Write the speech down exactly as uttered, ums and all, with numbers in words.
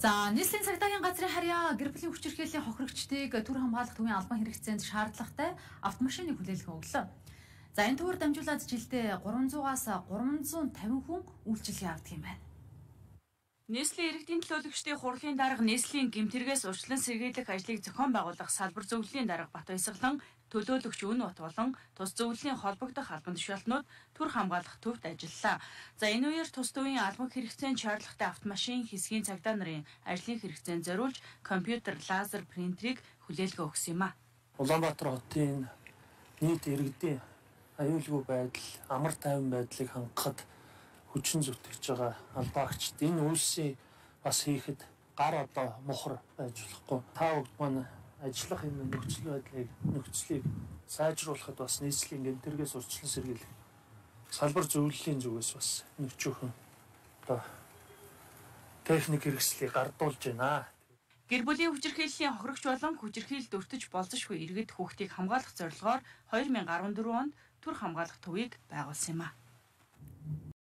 За нийслэлийн цагдаагийн газрын харьяа гэр бүлийн хүчирхийллийн хохирогчдыг төр хамгаалах төвийн албан хэрэгцээнд шаардлагатай автомашиныг хүлээлгэн өглөө. За энэ төвөөр дамжуулаад жилдээ гурван зугаас гурван зуун тавин хүн үйлчилгээ авдаг юм байна. Нийслэлийн иргэдийн төлөөлөгчдийн хурлын дарга нийслэлийн гэмтэргээс урьдчилан сэргийлэх ажлыг зохион байгуулах салбар зөвлөлийн дарга Бат Баясгалан төлөөлөгч Үн Бат болон тус зөвлөлийн холбогдох албан тушаалтнууд төр хамгаалах төвд ажиллалаа. За энэ үеэр тус төвийн албан хэрэгцээнд шаардлагатай автомашин хэсгийн цагдаа нарын ажлын хэрэгцээнд зориулж компьютер, лазер принтерийг хүлээлгэн өгсөн юм а. Улаанбаатар хотын нийт иргэдийн аюулгүй байдал, амар тайван байдлыг хангахад хүчин зүтгэж байгаа албаагчид энэ үйлсийг бас хийхэд гар одоо мухар байж болохгүй. Та бүгд маань ажиллах энэ нөхцөл байдлыг нөхцөлийг сайжруулахад бас нийслэлийн гэмтэргээс урьдчилан сэргийлэх салбар зөвлөлийн зүгээс бас нөхцөөхөн одоо техник хэрэгслийг гардуулж байна. Гэр бүлийн хүчирхийллийн хохирогч болон хүчирхийлэлд өртөж болзошгүй иргэд хүүхдийг хамгаалах зорилгоор хоёр мянга арван дөрвөн онд төр хамгаалах төвийг байгуулсан юм а.